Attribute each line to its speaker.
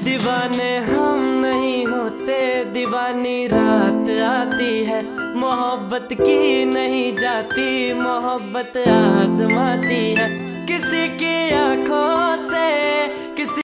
Speaker 1: दीवाने हम नहीं होते, दीवानी रात आती है। मोहब्बत की नहीं जाती, मोहब्बत आजमाती